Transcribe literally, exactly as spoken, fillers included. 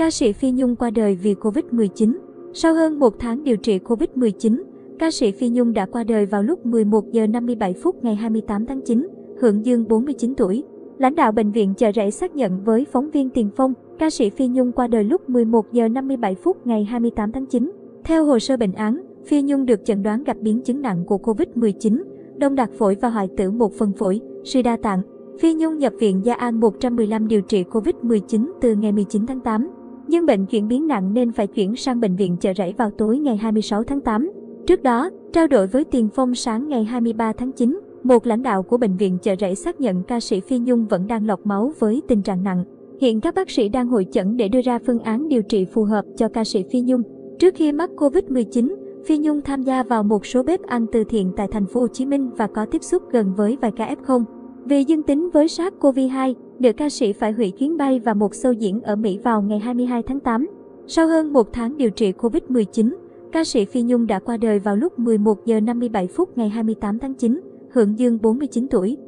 Ca sĩ Phi Nhung qua đời vì Covid mười chín. Sau hơn một tháng điều trị Covid mười chín, ca sĩ Phi Nhung đã qua đời vào lúc mười một giờ năm mươi bảy phút ngày hai mươi tám tháng chín, hưởng dương bốn mươi chín tuổi. Lãnh đạo bệnh viện Chợ Rẫy xác nhận với phóng viên Tiền Phong, ca sĩ Phi Nhung qua đời lúc mười một giờ năm mươi bảy phút ngày hai mươi tám tháng chín. Theo hồ sơ bệnh án, Phi Nhung được chẩn đoán gặp biến chứng nặng của Covid mười chín, đông đặc phổi và hoại tử một phần phổi, suy đa tạng. Phi Nhung nhập viện Gia An một trăm mười lăm điều trị Covid mười chín từ ngày mười chín tháng tám. Nhưng bệnh chuyển biến nặng nên phải chuyển sang bệnh viện Chợ Rẫy vào tối ngày hai mươi sáu tháng tám. Trước đó, trao đổi với Tiền Phong sáng ngày hai mươi ba tháng chín, một lãnh đạo của bệnh viện Chợ Rẫy xác nhận ca sĩ Phi Nhung vẫn đang lọc máu với tình trạng nặng. Hiện các bác sĩ đang hội chẩn để đưa ra phương án điều trị phù hợp cho ca sĩ Phi Nhung. Trước khi mắc Covid mười chín, Phi Nhung tham gia vào một số bếp ăn từ thiện tại thành phố Hồ Chí Minh và có tiếp xúc gần với vài ca ép không. Vì dương tính với SARS-xê o vê hai, nữ ca sĩ phải hủy chuyến bay và một show diễn ở Mỹ vào ngày hai mươi hai tháng tám. Sau hơn một tháng điều trị Covid mười chín, ca sĩ Phi Nhung đã qua đời vào lúc mười một giờ năm mươi bảy phút ngày hai mươi tám tháng chín, hưởng dương bốn mươi chín tuổi.